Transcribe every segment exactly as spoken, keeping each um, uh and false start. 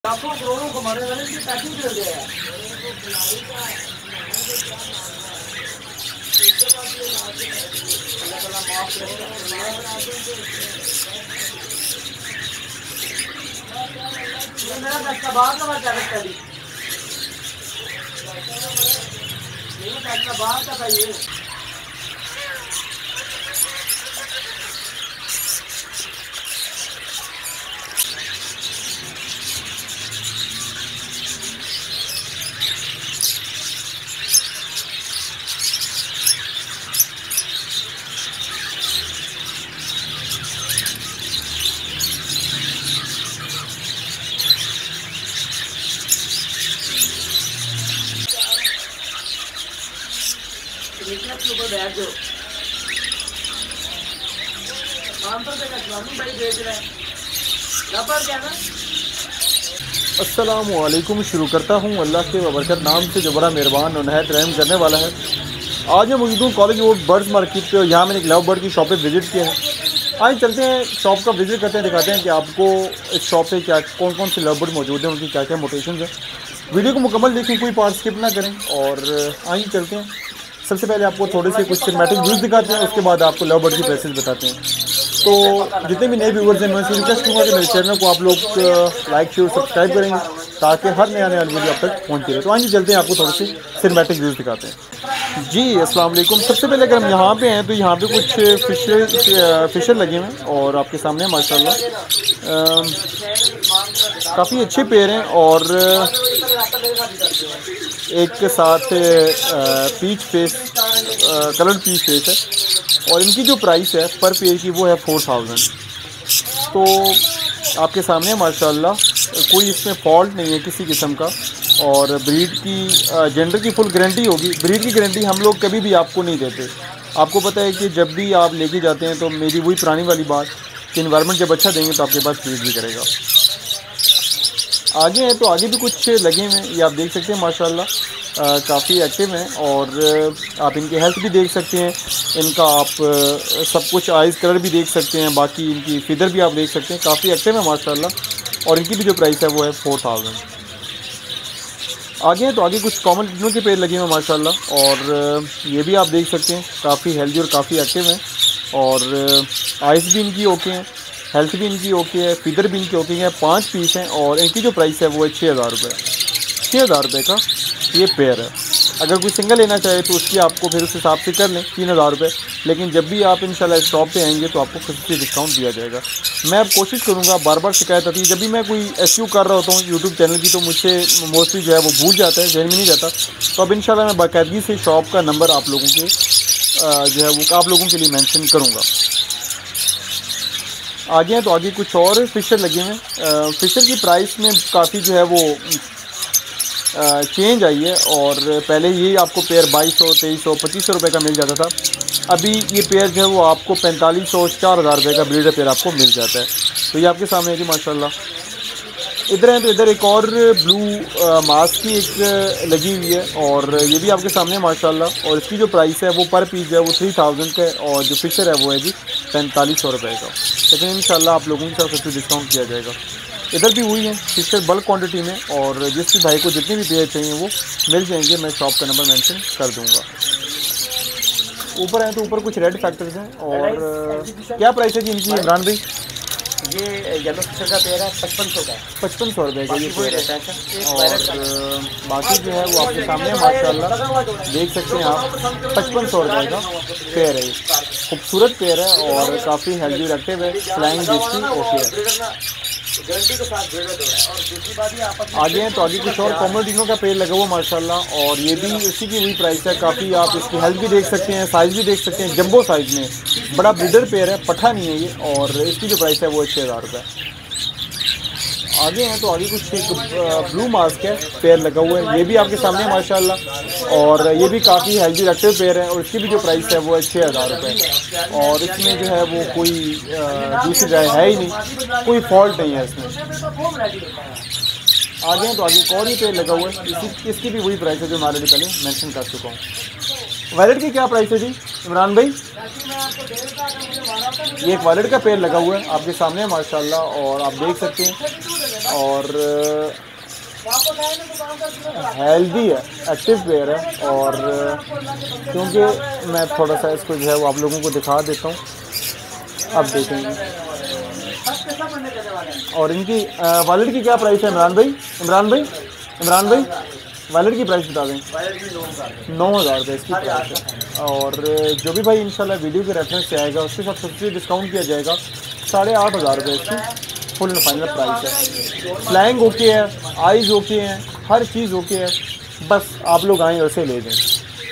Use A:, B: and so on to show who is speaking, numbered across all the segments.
A: लाखों करोड़ों कमाने वाले की पैकिंग कर दिया है। ये मेरा पैसा बाहर का मैं क्या करता है? ये पैसा बाहर का था ये। के ऊपर बैठ जाओ। पाँच सौ रुपये का स्वामी भाई बेच रहे हैं। रबर क्या ना?
B: अस्सलामु अलैकुम। शुरू करता हूँ अल्लाह के बरकत नाम से जो बड़ा मेहरबान और नहायत रहम करने वाला है। आज मैं मौजूद हूँ कॉलेज रोड बर्ड्स मार्केट पे और यहाँ मैंने एक लव बर्ड की शॉप पे विज़िट किया है। आज चलते हैं शॉप का विज़िट करते हैं, दिखाते हैं कि आपको इस शॉप पे क्या कौन कौन से लव बर्ड मौजूद हैं, उनकी क्या क्या मोटेशन है। वीडियो को मुकम्मल देखें, कोई पार्ट स्किप ना करें। और आइए चलते हैं। सबसे पहले आपको थोड़े से कुछ सिनेमैटिक व्यूज़ दिखाते हैं, उसके बाद आपको लव बर्ड की प्राइसेस बताते हैं। तो जितने भी नए व्यूवर्स हैं मैं उनसे रिक्वेस्ट करूँगा कि मेरे चैनल को आप लोग लाइक शेयर सब्सक्राइब करेंगे ताकि हर नया नया वीडियो आप तक पहुँचती रहे। तो आइए चलते हैं, आपको थोड़े से सिनेमैटिक व्यूज़ दिखाते हैं। जी अस्सलाम वालेकुम। सबसे पहले अगर हम यहाँ पे हैं तो यहाँ पे कुछ फिशर फिशर लगे हुए हैं और आपके सामने माशाल्लाह काफ़ी अच्छे पेड़ हैं और एक के साथ peach face coloured peach face है और इनकी जो प्राइस है पर पेयर की वो है फोर थाउजेंड। तो आपके सामने माशाल्लाह कोई इसमें फॉल्ट नहीं है किसी किस्म का और ब्रीड की जेंडर की फुल गारंटी होगी। ब्रीड की गारंटी हम लोग कभी भी आपको नहीं देते। आपको पता है कि जब भी आप लेके जाते हैं तो मेरी वही पुरानी वाली बात कि इन्वायरमेंट जब अच्छा देंगे तो आपके पास ब्रीड भी करेगा। आगे हैं तो आगे भी कुछ लगे हुए हैं, ये आप देख सकते हैं माशाल्लाह काफ़ी एक्टिव हैं और आप इनकी हेल्थ भी देख सकते हैं। इनका आप सब कुछ आइज़ कलर भी देख सकते हैं, बाकी इनकी फिदर भी आप देख सकते हैं, काफ़ी एक्टिव है माशाल्लाह। और इनकी भी जो प्राइस है वो है फोर थाउजेंड। आगे हैं तो आगे कुछ कॉमन टिनों के पेड़ लगे हुए हैं माशाल्लाह और ये भी आप देख सकते हैं काफ़ी हेल्दी और काफ़ी एक्टिव हैं और आइज़ भी इनकी ओके हैं, हेल्थ भी इनकी ओके है, फिदर भी इनकी ओके है। पाँच पीस हैं और इनकी जो प्राइस है वो है छः हज़ार रुपये। छः हज़ार रुपये का ये पेयर है। अगर कोई सिंगल लेना चाहे तो उसकी आपको फिर उस हिसाब से कर लें तीन हज़ार रुपये, लेकिन जब भी आप इंशाल्लाह इस शॉप पे आएंगे तो आपको खुशी डिस्काउंट दिया जाएगा। मैं अब कोशिश करूँगा, बार बार शिकायत आती है जब भी मैं कोई एसयू कर रहा होता हूँ यूट्यूब चैनल की तो मुझसे मोस्टली जो है वो भूल जाता है, जहन में नहीं जाता। तो अब इंशाल्लाह मैं बाकायदगी से शॉप का नंबर आप लोगों के जो है वो आप लोगों के लिए मैंशन करूँगा। आगे हैं तो आगे कुछ और फिशर लगे हुए हैं। फिशर की प्राइस में काफ़ी जो है वो चेंज आई है और पहले ये आपको पेयर बाईस सौ तेईस सौ पच्चीस सौ रुपये का मिल जाता था। अभी ये पेयर जो है वो आपको पैंतालीस सौ चार हज़ार रुपये का ब्रीडर पेयर आपको मिल जाता है। तो ये आपके सामने है जी माशाल्लाह। इधर हैं तो इधर एक और ब्लू मास्क की एक लगी हुई है और ये भी आपके सामने माशाल्लाह। और इसकी जो प्राइस है वो पर पीस जो है वो थ्री थाउजेंड का है और जो फिशर है वो है जी पैंतालीस सौ रुपये का। लेकिन इंशाल्लाह आप लोगों की तरफ से डिस्काउंट किया जाएगा। इधर भी हुई है फिशर बल्क क्वांटिटी में और जिस भी भाई को जितने भी पेयर चाहिए वो मिल जाएंगे। मैं शॉप का नंबर मेंशन कर दूंगा। ऊपर हैं तो ऊपर कुछ रेड फैक्टर्स हैं और क्या प्राइस है जी इनकी इमरान भाई?
A: ये येलो फिशर का पेड़ है पचपन सौ का है।
B: पचपन सौ रुपये का ये पेड़ है और बाकी जो है वो आपके सामने माशाल्लाह देख सकते हैं आप। पचपन सौ रुपये का पेड़ है, खूबसूरत पेड़ है और काफ़ी हेल्दी रखते हुए फ्लाइंग जिसकी ओके है। आगे हैं तो आगे कुछ और कॉमोडिनो का पेड़ लगा हुआ माशाल्लाह और ये भी इसी की वही प्राइस है। काफ़ी आप इसकी हेल्थ भी देख सकते हैं, साइज़ भी देख सकते हैं, जंबो साइज़ में बड़ा ब्रीडर पेड़ है, पठा नहीं है ये और इसकी जो प्राइस है वो छः हज़ार रुपये। आगे हैं तो आगे कुछ एक ब्लू मास्क है पेयर लगा हुआ है, ये भी आपके सामने माशाल्लाह और ये भी काफ़ी हेल्दी रखते हुए पेयर है और इसकी भी जो प्राइस है वो है छः हज़ार रुपये। और इसमें जो है वो कोई दूसरी राय है ही नहीं, कोई फॉल्ट नहीं है इसमें। आगे हैं तो आगे एक और ही पेयर लगा हुआ है, इसी इसकी भी वही प्राइस है जो मैं ऑलरेडी पहले मेंशन कर चुका हूँ। वॉलेट की क्या प्राइस है जी इमरान भाई? ये एक वॉलेट का पेड़ लगा हुआ है आपके सामने माशाल्लाह और आप देख सकते हैं और हेल्दी है, एक्टिव पेयर है। और क्योंकि मैं थोड़ा सा इसको जो है वो आप लोगों को दिखा देता हूँ, अब देखेंगे। और इनकी वॉलेट की क्या प्राइस है इमरान भाई? इमरान भाई इमरान भाई वॉलेट की प्राइस बता दें। नौ हज़ार रुपये इसकी प्राइस है। और जो भी भाई इंशाल्लाह वीडियो के रेफरेंस से आएगा उसके साथ सबसे डिस्काउंट किया जाएगा। साढ़े आठ हज़ार रुपये इसकी फुल एंड फाइनल प्राइस है। फ्लैंग ओके है, आइज़ ओके हैं, हर चीज़ ओके है, बस आप लोग आएँ और से ले जाएँ।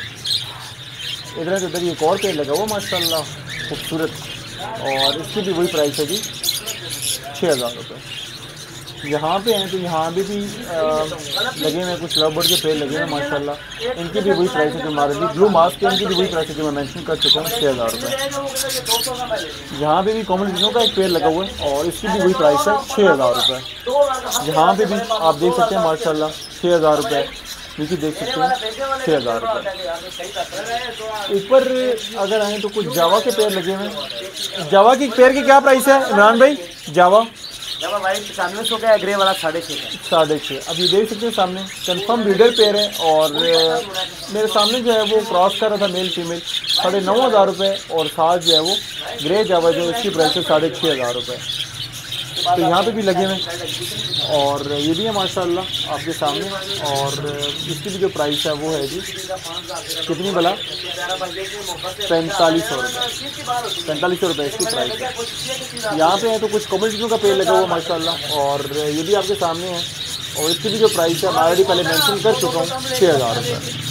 B: इधर उधर एक और पेड़ लगा हुआ माशाल्लाह खूबसूरत, और इसकी भी वही प्राइस है जी, छः हज़ार रुपये। यहाँ पे हैं तो यहाँ भी भी आ, लगे हुए कुछ लव बर्ड के पेड़ लगे हुए माशाल्लाह, इनकी भी वही प्राइस है जो हमारे भी ब्लू मास्क है, इनकी भी वही प्राइस है जो मैं मेंशन कर चुका हूँ, छः हज़ार रुपये। यहाँ पे भी कॉमन चीज़ों का एक पेड़ लगा हुआ है और इसकी भी वही प्राइस है, छः हज़ार रुपये। यहाँ पे भी आप देख सकते हैं माशाल्लाह छः हज़ार रुपये, नीचे देख सकते हैं छः हज़ार रुपये। ऊपर अगर आएँ तो कुछ जावा के पेड़ लगे हुए हैं। जावा के पेड़ की क्या प्राइस है इमरान भाई? जावा
A: जब वाइट पचानवे सौ का है, ग्रे वाला साढ़े छः का।
B: साढ़े छः। अब ये देख सकते हैं सामने कंफर्म ब्रीडर पेयर है, और मेरे सामने जो है वो क्रॉस कर रहा था मेल फीमेल, साढ़े नौ हज़ार रुपये। और साथ जो है वो ग्रे जावा जो इसकी प्राइस है साढ़े छः हज़ार रुपये। तो यहाँ पे भी लगे हुए, और ये भी है माशाल्लाह आपके सामने। और इसकी भी जो प्राइस है वो है जी कितनी भला? पैंतालीस सौ रुपये पैंतालीस सौ रुपये इसकी प्राइस है। यहाँ पे है तो कुछ कॉमन का पेड़ लगा हुआ माशाल्लाह, और ये भी आपके सामने है। और इसकी भी जो प्राइस है मैं ऑलरेडी पहले मेंशन कर चुका हूँ, छः हज़ार रुपये।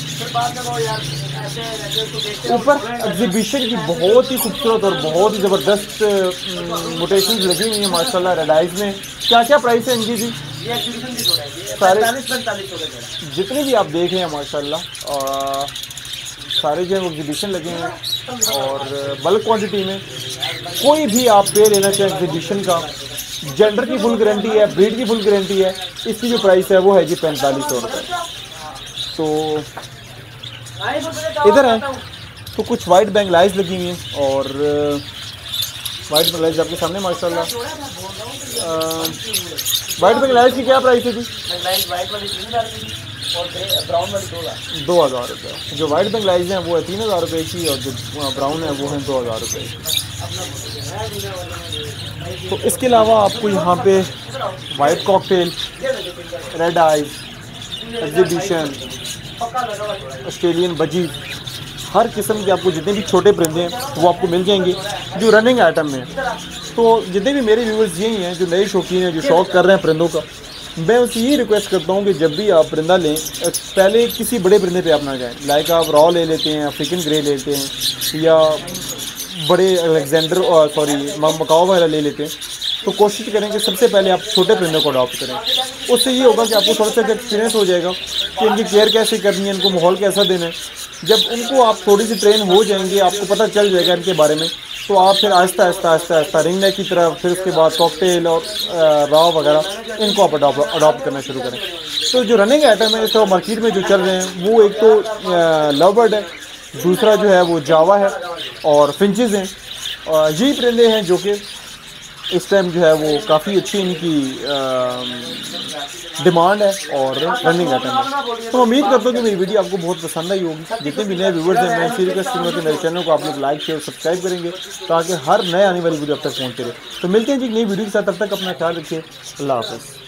B: ऊपर एग्जीबिशन की बहुत ही खूबसूरत और बहुत ही ज़बरदस्त मोटेशंस लगी हुई हैं माशाल्लाह रेड आइज में। क्या क्या प्राइस है इनकी जी? सारे जितने भी आप देख रहे हैं माशाल्लाह सारे जो है वो एग्जीबिशन लगे हैं, और बल्क क्वांटिटी में। कोई भी आप पे लेना चाहें एग्जीबिशन का, जेंडर की फुल गारंटी है, ब्रीड की फुल गारंटी है। इसकी जो प्राइस है वो है जी पैंतालीस सौ रुपये। तो इधर है तो कुछ वाइट बैंगलाइज लगी हुई हैं, और वाइट बैंगलाइज आपके सामने माशाल्लाह। वाइट बैंगलाइज की क्या प्राइस है जी? दो हज़ार रुपये। जो वाइट बैंगलाइज हैं वो है तीन हज़ार रुपये की, और जो ब्राउन है वो है दो हज़ार रुपये की। तो इसके अलावा आपको यहाँ पे white cockatiel, red eyes, exhibition, Australian budgie, हर किस्म के आपको जितने भी छोटे परिंदे हैं वो आपको मिल जाएंगे जो रनिंग आइटम में। तो जितने भी मेरे व्यूअर्स यही हैं जो नए शौकीन हैं, जो शौक़ कर रहे हैं परिंदों का, मैं उनसे यही रिक्वेस्ट करता हूँ कि जब भी आप परिंदा लें पहले किसी बड़े परिंदे पे आप ना जाएं। लाइक आप रॉ ले लेते हैं, अफ्रीकन ग्रे लेते हैं, या बड़े अलेक्जेंडर और सॉरी मकाओ वगैरह ले लेते हैं, तो कोशिश करें कि सबसे पहले आप छोटे परिंदों को अडॉप्ट करें। उससे ये होगा कि आपको थोड़ा सा एक्सपीरियंस हो जाएगा कि इनकी केयर कैसे करनी है, इनको माहौल कैसा देना है। जब उनको आप थोड़ी सी ट्रेन हो जाएंगे, आपको पता चल जाएगा इनके बारे में, तो आप फिर आहिस्ता आहिस्ता आहिस्ता आहिस्ता रिंग नेक की तरफ, फिर उसके बाद कॉकटेल और रॉ वगैरह इनको आप अडॉप्ट अडॉप्ट करना शुरू करें। तो जो रनिंग आइटम है इस तरह मार्केट में जो चल रहे हैं वो एक तो लव बर्ड है, दूसरा जो है वो जावा है, और फिंचेस हैं। यही परिंदे हैं जो कि इस टाइम जो है वो काफ़ी अच्छी इनकी डिमांड है और रनिंग आइटम है। तो उम्मीद करता हूँ कि मेरी वीडियो आपको बहुत पसंद आई होगी। जितने भी नए व्यूवर्स हैं मैं इसी रिक्वेस्ट करूँगा कि मेरे चैनल को आप लोग लाइक शेयर सब्सक्राइब करेंगे ताकि हर नए आने वाली वीडियो अब तक पहुँचते रहे। तो मिलते हैं जी नई वीडियो के साथ, तब तक अपना ख्याल रखिए। अल्लाह हाफ़िज़।